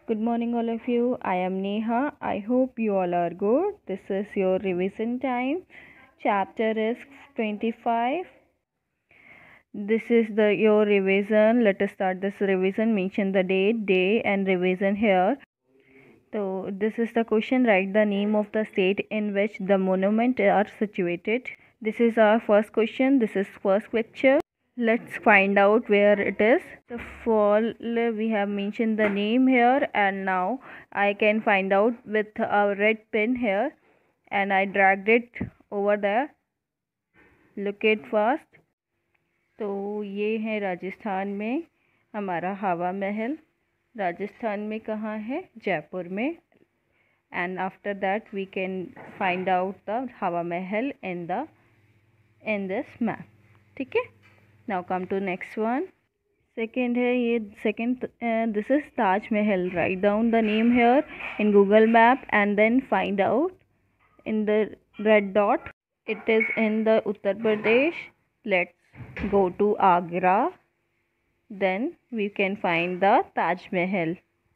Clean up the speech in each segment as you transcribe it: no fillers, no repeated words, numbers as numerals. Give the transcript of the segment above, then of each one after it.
Good morning, all of you. I am Neha. I hope you all are good. This is your revision time. Chapter is 25. This is your revision. Let us start this revision. Mention the date, day, and revision here. So, this is the question. Write the name of the state in which the monument are situated. This is our first question. This is first picture. Let's find out where it is. The fall, we have mentioned the name here, and now I can find out with a red pen here, and I dragged it over there. Look it fast. तो ये है राजस्थान में हमारा हवा महल. राजस्थान में कहाँ है? जयपुर में. And after that we can find out the हवा महल in this map. ठीक है? Now come to next one. Second है ये second. This is Taj Mahal. Write down the name here in Google Map and then find out in the red dot. It is in the Uttar Pradesh. Let's go to Agra. Then we can find the Taj Mahal.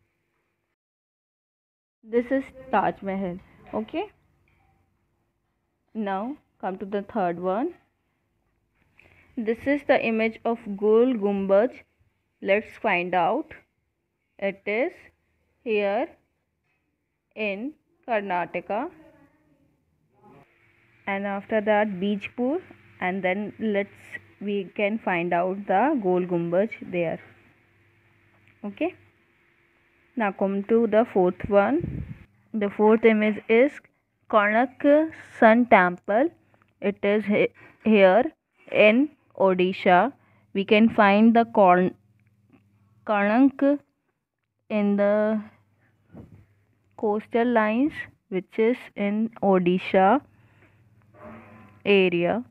This is Taj Mahal. Okay. Now come to the third one. This is the image of Gol Gumbaz. Let's find out. It is here in Karnataka. And after that Bijpur, and then we can find out the Gol Gumbaz there. Okay. Now come to the fourth one. The fourth image is Konark Sun Temple. It is here in Odisha. We can find the Konark in the coastal lines, which is in Odisha area.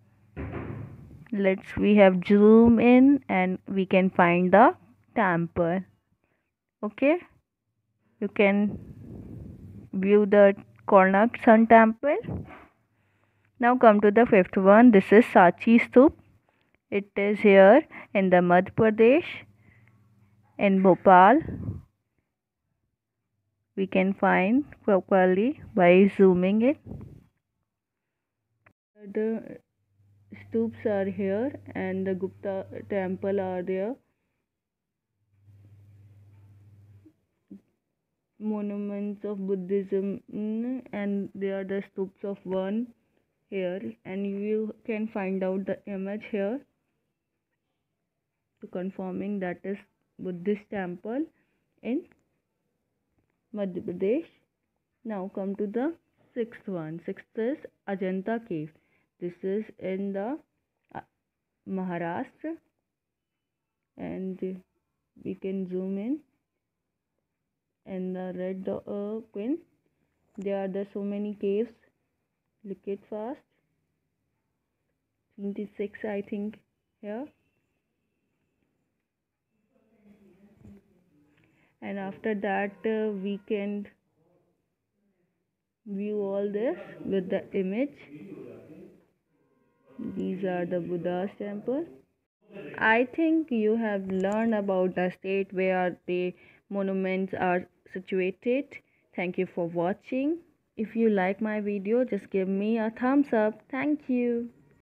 We have zoom in and we can find the temple. Okay, you can view the Konark Sun Temple. Now come to the fifth one. This is Sanchi Stup. It is here in the Madhya Pradesh, in Bhopal. We can find properly by zooming it. The stups are here and the Gupta temple are there. Monuments of Buddhism, and they are the stups of one here, and you can find out the image here to confirming that is Buddhist temple in Madhya Pradesh. Now come to the sixth one. Sixth is Ajanta cave. This is in the Maharashtra, and we can zoom in. And the red pin, there are so many caves. Look it fast. 26 I think here. And after that we can view all this with the image. These are the Buddha's temple. I think you have learned about the state where the monuments are situated. Thank you for watching. If you like my video, just give me a thumbs up. Thank you.